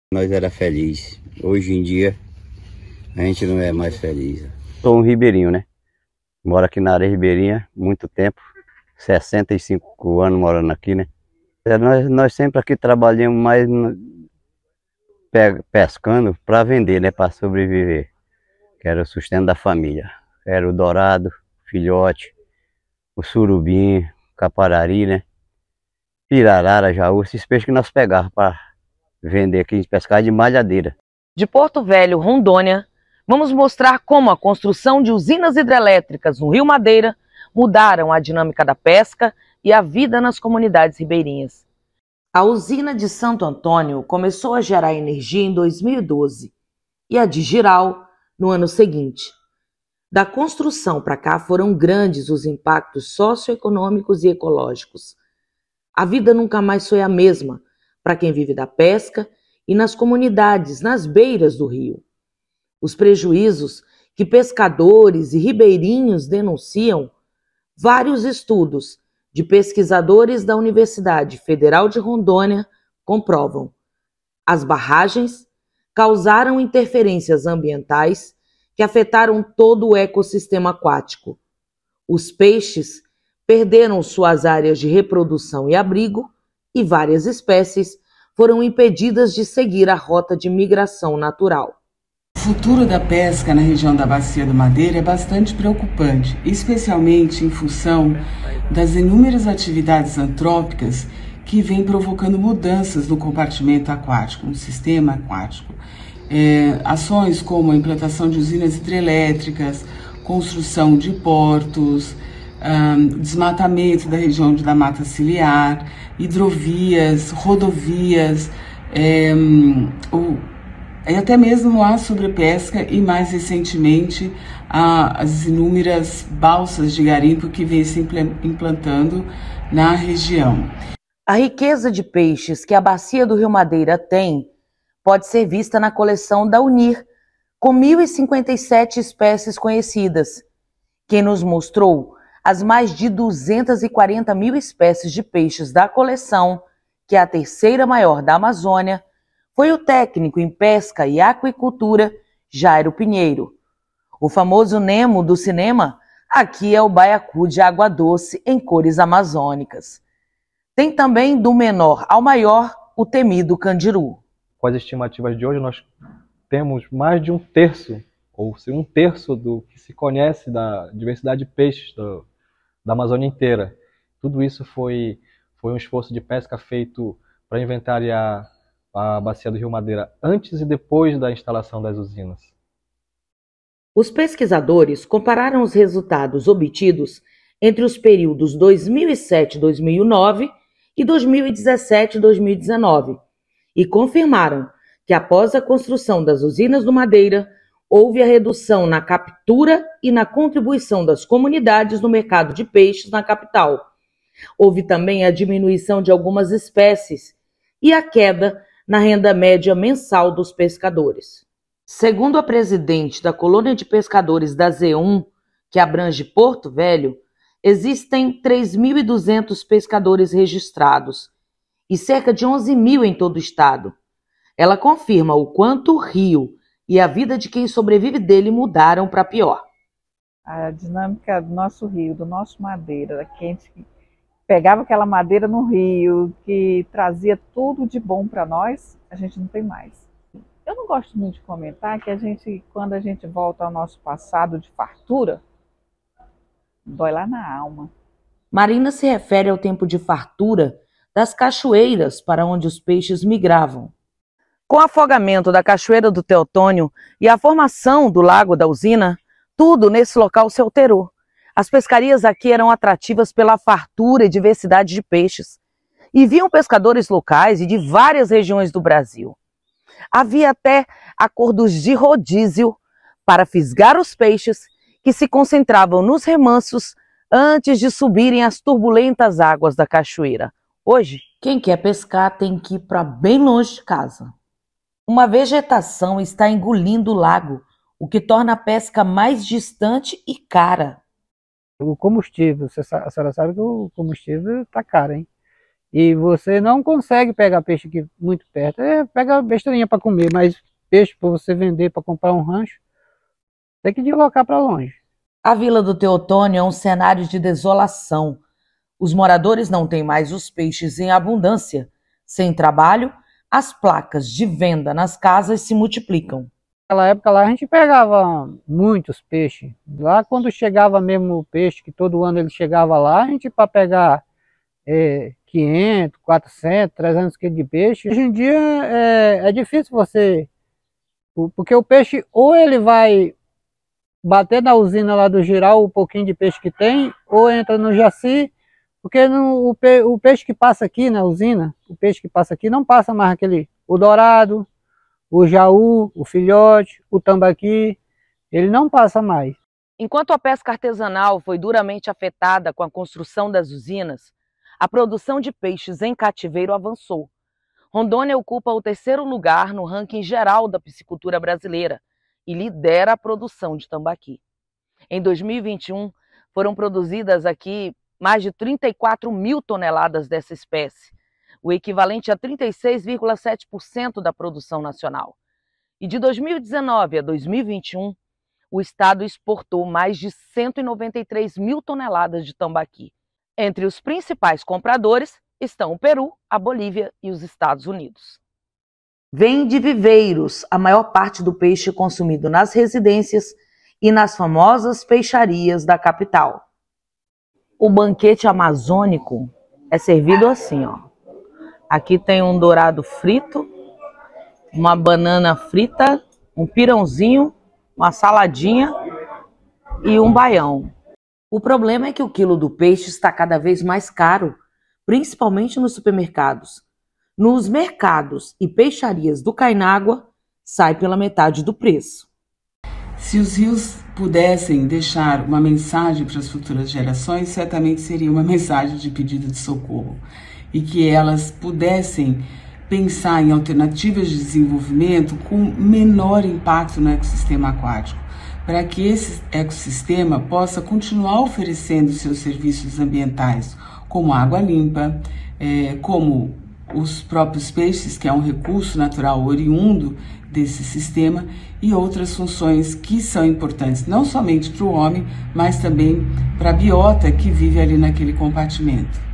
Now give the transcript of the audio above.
Nós era feliz. Hoje em dia, a gente não é mais feliz. Sou um ribeirinho, né? Moro aqui na área ribeirinha, muito tempo. 65 anos morando aqui, né? Nós sempre aqui trabalhamos mais pescando para vender, né? Para sobreviver. Que era o sustento da família. Era o dourado, filhote, o surubim, caparari, né? Pirarara, jaú, esses peixes que nós pegávamos para vender aqui, pescar de malhadeira. De Porto Velho, Rondônia, vamos mostrar como a construção de usinas hidrelétricas no Rio Madeira mudaram a dinâmica da pesca e a vida nas comunidades ribeirinhas. A usina de Santo Antônio começou a gerar energia em 2012 e a de Jirau no ano seguinte. Da construção para cá foram grandes os impactos socioeconômicos e ecológicos. A vida nunca mais foi a mesma para quem vive da pesca e nas comunidades nas beiras do rio. Os prejuízos que pescadores e ribeirinhos denunciam, vários estudos de pesquisadores da Universidade Federal de Rondônia comprovam. As barragens causaram interferências ambientais que afetaram todo o ecossistema aquático. Os peixes perderam suas áreas de reprodução e abrigo e várias espécies foram impedidas de seguir a rota de migração natural. O futuro da pesca na região da Bacia do Madeira é bastante preocupante, especialmente em função das inúmeras atividades antrópicas que vêm provocando mudanças no compartimento aquático, no sistema aquático. Ações como a implantação de usinas hidrelétricas, construção de portos, desmatamento da região da mata ciliar, hidrovias, rodovias, e até mesmo a sobrepesca e, mais recentemente, as inúmeras balsas de garimpo que vêm se implantando na região. A riqueza de peixes que a Bacia do Rio Madeira tem pode ser vista na coleção da UNIR, com 1.057 espécies conhecidas. Quem nos mostrou as mais de 240 mil espécies de peixes da coleção, que é a terceira maior da Amazônia, foi o técnico em pesca e aquicultura, Jairo Pinheiro. O famoso Nemo do cinema, aqui é o baiacu de água doce em cores amazônicas. Tem também, do menor ao maior, o temido candiru. Com as estimativas de hoje, nós temos mais de um terço do que se conhece da diversidade de peixes da Amazônia inteira. Tudo isso foi um esforço de pesca feito para inventariar a Bacia do Rio Madeira antes e depois da instalação das usinas. Os pesquisadores compararam os resultados obtidos entre os períodos 2007-2009 e 2017-2019 e confirmaram que após a construção das usinas do Madeira, houve a redução na captura e na contribuição das comunidades no mercado de peixes na capital. Houve também a diminuição de algumas espécies e a queda na renda média mensal dos pescadores. Segundo a presidente da colônia de pescadores da Z1, que abrange Porto Velho, existem 3.200 pescadores registrados e cerca de 11.000 em todo o estado. Ela confirma o quanto o rio e a vida de quem sobrevive dele mudaram para pior. A dinâmica do nosso rio, do nosso Madeira, que a gente pegava aquela madeira no rio, que trazia tudo de bom para nós, a gente não tem mais. Eu não gosto muito de comentar que quando a gente volta ao nosso passado de fartura, dói lá na alma. Marina se refere ao tempo de fartura das cachoeiras para onde os peixes migravam. Com o afogamento da Cachoeira do Teotônio e a formação do Lago da Usina, tudo nesse local se alterou. As pescarias aqui eram atrativas pela fartura e diversidade de peixes, e vinham pescadores locais e de várias regiões do Brasil. Havia até acordos de rodízio para fisgar os peixes que se concentravam nos remansos antes de subirem as turbulentas águas da cachoeira. Hoje, quem quer pescar tem que ir para bem longe de casa. Uma vegetação está engolindo o lago, o que torna a pesca mais distante e cara. O combustível, a senhora sabe que o combustível está caro, hein? E você não consegue pegar peixe aqui muito perto. Pega besteirinha para comer, mas peixe para você vender, para comprar um rancho, tem que deslocar para longe. A Vila do Teotônio é um cenário de desolação. Os moradores não têm mais os peixes em abundância. Sem trabalho, as placas de venda nas casas se multiplicam. Naquela época lá a gente pegava muitos peixes. Lá quando chegava mesmo o peixe, que todo ano ele chegava lá, a gente para pegar 500, 400, 300 quilos de peixe. Hoje em dia é difícil você... Porque o peixe ou ele vai bater na usina lá do Giral, o pouquinho de peixe que tem, ou entra no Jaci, porque o peixe que passa aqui na usina, o peixe que passa aqui não passa mais o dourado, o jaú, o filhote, o tambaqui, ele não passa mais. Enquanto a pesca artesanal foi duramente afetada com a construção das usinas, a produção de peixes em cativeiro avançou. Rondônia ocupa o 3º lugar no ranking geral da piscicultura brasileira e lidera a produção de tambaqui. Em 2021, foram produzidas aqui mais de 34 mil toneladas dessa espécie, o equivalente a 36,7% da produção nacional. E de 2019 a 2021, o estado exportou mais de 193 mil toneladas de tambaqui. Entre os principais compradores estão o Peru, a Bolívia e os Estados Unidos. Vem de viveiros a maior parte do peixe consumido nas residências e nas famosas peixarias da capital. O banquete amazônico é servido assim, ó. Aqui tem um dourado frito, uma banana frita, um pirãozinho, uma saladinha e um baião. O problema é que o quilo do peixe está cada vez mais caro, principalmente nos supermercados. Nos mercados e peixarias do Cainágua, sai pela metade do preço. Se os rios pudessem deixar uma mensagem para as futuras gerações, certamente seria uma mensagem de pedido de socorro. E que elas pudessem pensar em alternativas de desenvolvimento com menor impacto no ecossistema aquático, para que esse ecossistema possa continuar oferecendo seus serviços ambientais, como água limpa, como os próprios peixes, que é um recurso natural oriundo desse sistema, e outras funções que são importantes, não somente para o homem, mas também para a biota que vive ali naquele compartimento.